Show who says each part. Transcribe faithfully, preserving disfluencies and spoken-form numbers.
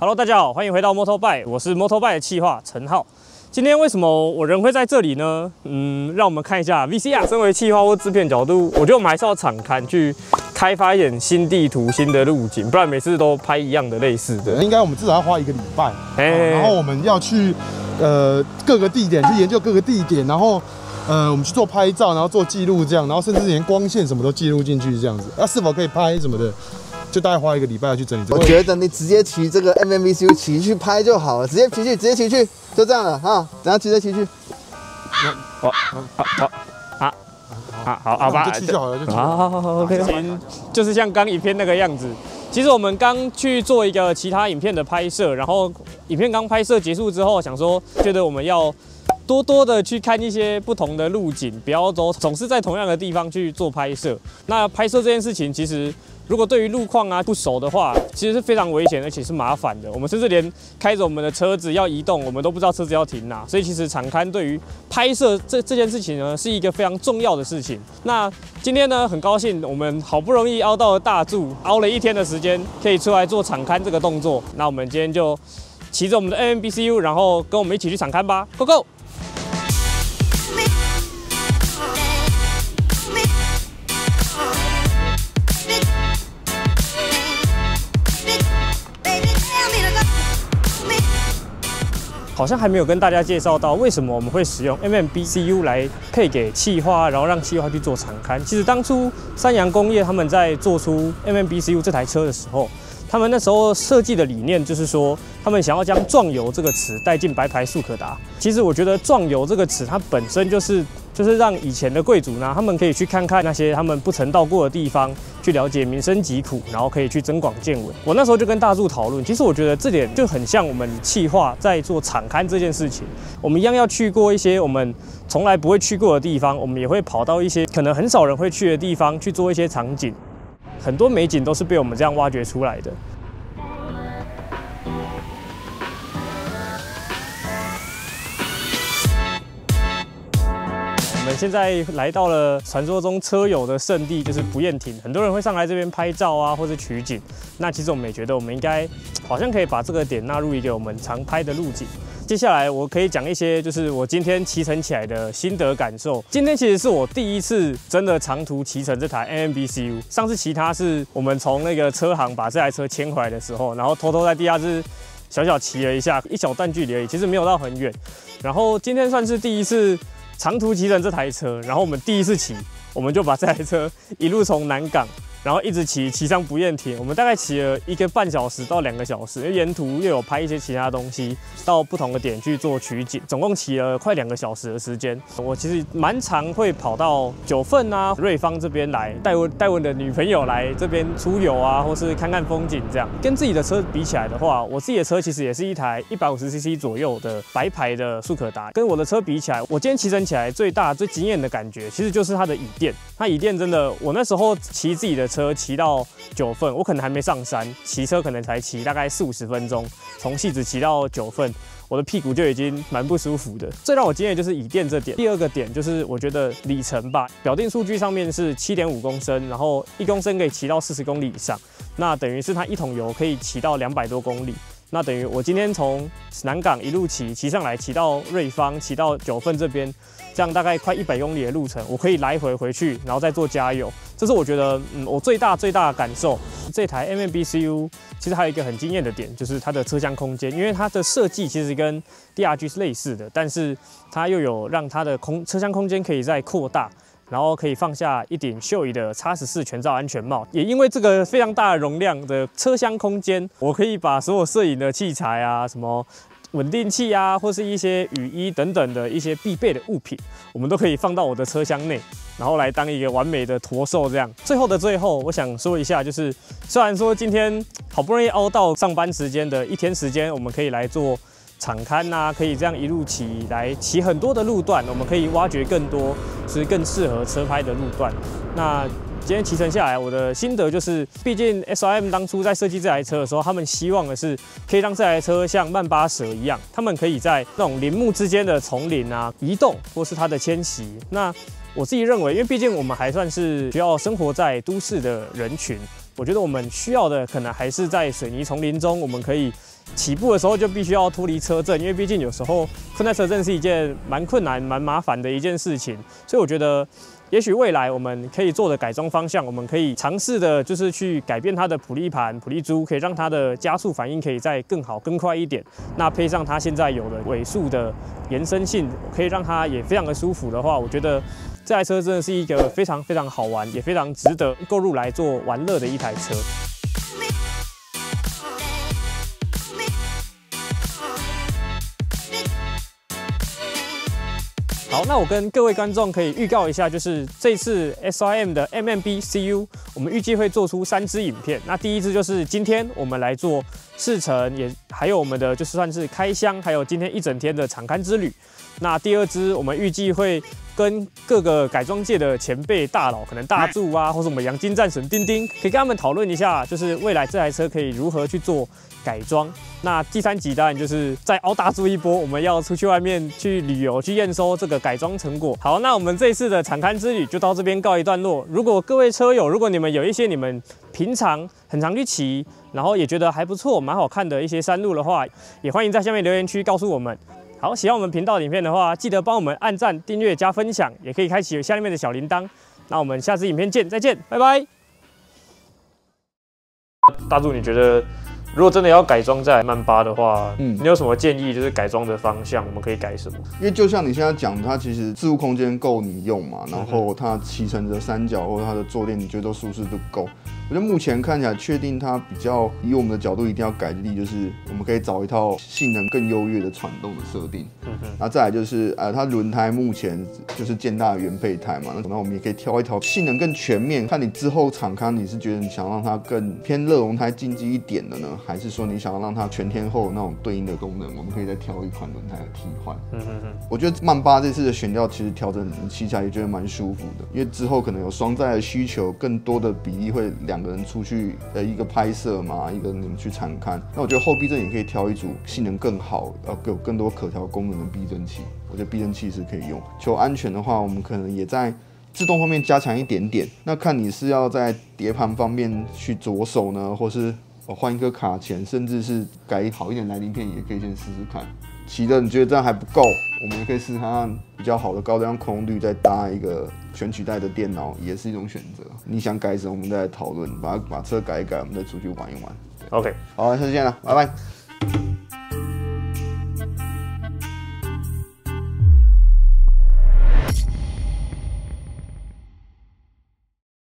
Speaker 1: Hello， 大家好，欢迎回到摩托拜，我是摩托拜的企划陈浩。今天为什么我人会在这里呢？嗯，让我们看一下 V C R。身为企划或制片角度，我觉得我们还是要敞开去开发一点新地图、新的路景，不然每次都拍一样的类似的。
Speaker 2: 应该我们至少要花一个礼拜，
Speaker 1: 哎、
Speaker 2: 然后我们要去呃各个地点去研究各个地点，然后。呃，我们去做拍照，然后做记录，这样，然后甚至连光线什么都记录进去，这样子。那、啊、是否可以拍什么的，就大概花一个礼拜要去整理这个。
Speaker 3: 我觉得你直接骑这个 M M V C U 骑去拍就好了，直接骑去，直接骑去，就这样了哈。然后直接骑去。
Speaker 1: 好，好，好，好，好，好，好吧，
Speaker 2: 就去就好了，就去。
Speaker 1: 好好好好 ，OK。就是像刚影片那个样子。其实我们刚去做一个其他影片的拍摄，然后影片刚拍摄结束之后，想说觉得我们要。多多的去看一些不同的路景，不要都总是在同样的地方去做拍摄。那拍摄这件事情，其实如果对于路况啊不熟的话，其实是非常危险，而且是麻烦的。我们甚至连开着我们的车子要移动，我们都不知道车子要停哪。所以其实场勘对于拍摄这这件事情呢，是一个非常重要的事情。那今天呢，很高兴我们好不容易凹到了大柱，凹了一天的时间，可以出来做场勘这个动作。那我们今天就骑着我们的 M M B C U， 然后跟我们一起去场勘吧 ，Go Go！好像还没有跟大家介绍到为什么我们会使用 M M B C U 来配给企划，然后让企划去做场勘。其实当初三洋工业他们在做出 M M B C U 这台车的时候，他们那时候设计的理念就是说，他们想要将壮游这个词带进白牌速可达。其实我觉得壮游这个词它本身就是就是让以前的贵族呢，他们可以去看看那些他们不曾到过的地方，去了解民生疾苦，然后可以去增广见闻。我那时候就跟大柱讨论，其实我觉得这点就很像我们企划在做场勘这件事情。我们一样要去过一些我们从来不会去过的地方，我们也会跑到一些可能很少人会去的地方去做一些场景。很多美景都是被我们这样挖掘出来的。我们现在来到了传说中车友的圣地，就是不厌亭。很多人会上来这边拍照啊，或者取景。那其实我们也觉得，我们应该好像可以把这个点纳入一个我们常拍的路景。接下来我可以讲一些，就是我今天骑乘起来的心得感受。今天其实是我第一次真的长途骑乘这台 M M B C U。上次骑它是我们从那个车行把这台车牵回来的时候，然后偷偷在地下室小小骑了一下，一小段距离而已，其实没有到很远。然后今天算是第一次长途骑乘这台车，然后我们第一次骑，我们就把这台车一路从南港。然后一直骑骑上不厌亭，我们大概骑了一个半小时到两个小时，因为沿途又有拍一些其他东西，到不同的点去做取景，总共骑了快两个小时的时间。我其实蛮常会跑到九份啊、瑞芳这边来，带我带我的女朋友来这边出游啊，或是看看风景这样。跟自己的车比起来的话，我自己的车其实也是一台一百五十 C C 左右的白牌的速可达，跟我的车比起来，我今天骑乘起来最大最惊艳的感觉，其实就是它的椅垫。它椅垫真的，我那时候骑自己的车骑到九份，我可能还没上山，骑车可能才骑大概四五十分钟，从汐止骑到九份，我的屁股就已经蛮不舒服的。最让我惊艳的就是椅垫这点。第二个点就是我觉得里程吧，表定数据上面是 七点五公升，然后一公升可以骑到四十公里以上，那等于是它一桶油可以骑到两百多公里。那等于我今天从南港一路骑骑上来，骑到瑞芳，骑到九份这边，这样大概快一百公里的路程，我可以来回回去，然后再做加油。这是我觉得，嗯，我最大最大的感受。这台 M M B C U 其实还有一个很惊艳的点，就是它的车厢空间，因为它的设计其实跟 D R G 是类似的，但是它又有让它的空车厢空间可以再扩大。然后可以放下一顶秀仪的 X 十四全罩安全帽，也因为这个非常大的容量的车厢空间，我可以把所有摄影的器材啊，什么稳定器啊，或是一些雨衣等等的一些必备的物品，我们都可以放到我的车厢内，然后来当一个完美的驼兽这样。最后的最后，我想说一下，就是虽然说今天好不容易凹到上班时间的一天时间，我们可以来做场勘啊，可以这样一路骑来骑很多的路段，我们可以挖掘更多是更适合车拍的路段。那今天骑乘下来，我的心得就是，毕竟 S R M 当初在设计这台车的时候，他们希望的是可以让这台车像曼巴蛇一样，他们可以在那种林木之间的丛林啊移动，或是它的迁徙。那我自己认为，因为毕竟我们还算是需要生活在都市的人群，我觉得我们需要的可能还是在水泥丛林中，我们可以起步的时候就必须要脱离车阵，因为毕竟有时候困在车阵是一件蛮困难、蛮麻烦的一件事情，所以我觉得。也许未来我们可以做的改装方向，我们可以尝试的，就是去改变它的普利盘、普利珠，可以让它的加速反应可以再更好、更快一点。那配上它现在有的尾速的延伸性，可以让它也非常的舒服的话，我觉得这台车真的是一个非常非常好玩，也非常值得购入来做玩乐的一台车。好，那我跟各位观众可以预告一下，就是这次 S R M 的 M M B C U， 我们预计会做出三支影片。那第一支就是今天我们来做试乘，也还有我们的就是算是开箱，还有今天一整天的场勘之旅。那第二支我们预计会跟各个改装界的前辈大佬，可能大柱啊，或是我们阳金战神丁丁，可以跟他们讨论一下，就是未来这台车可以如何去做改装。那第三集当然就是再凹大柱一波，我们要出去外面去旅游，去验收这个改装成果。好，那我们这一次的场勘之旅就到这边告一段落。如果各位车友，如果你们有一些你们平常很常去骑，然后也觉得还不错、蛮好看的一些山路的话，也欢迎在下面留言区告诉我们。好，喜欢我们频道的影片的话，记得帮我们按赞、订阅、加分享，也可以开启下面的小铃铛。那我们下支影片见，再见，拜拜。大柱，你觉得如果真的要改装这台曼巴的话，嗯，你有什么建议？就是改装的方向，我们可以改什么？
Speaker 3: 因为就像你现在讲，它其实置物空间够你用嘛，然后它骑乘的三角或者它的坐垫，你觉得都舒适度够。我觉得目前看起来，确定它比较以我们的角度一定要改的地，就是我们可以找一套性能更优越的传动的设定。嗯哼。然后再来就是呃，它轮胎目前就是健大的原配胎嘛，那我们也可以挑一条性能更全面。看你之后场勘，你是觉得你想让它更偏热熔胎竞技一点的呢，还是说你想要让它全天候那种对应的功能？我们可以再挑一款轮胎的替换。嗯哼哼。我觉得曼巴这次的悬吊其实调整骑起来也觉得蛮舒服的，因为之后可能有双载的需求，更多的比例会两个人出去呃一个拍摄嘛，一个你们去参看。那我觉得后避震也可以挑一组性能更好，呃有更多可调功能的避震器。我觉得避震器是可以用。求安全的话，我们可能也在制动方面加强一点点。那看你是要在碟盘方面去着手呢，或是换一颗卡钳，甚至是改好一点来鳞片，也可以先试试看。骑的你觉得这样还不够，我们也可以试试看比较好的高端空滤，再搭一个全取代的电脑，也是一种选择。你想改什么，我们再来讨论，把把车改一改，我们再出去玩一玩。
Speaker 1: OK，
Speaker 3: 好，下次见了，拜拜。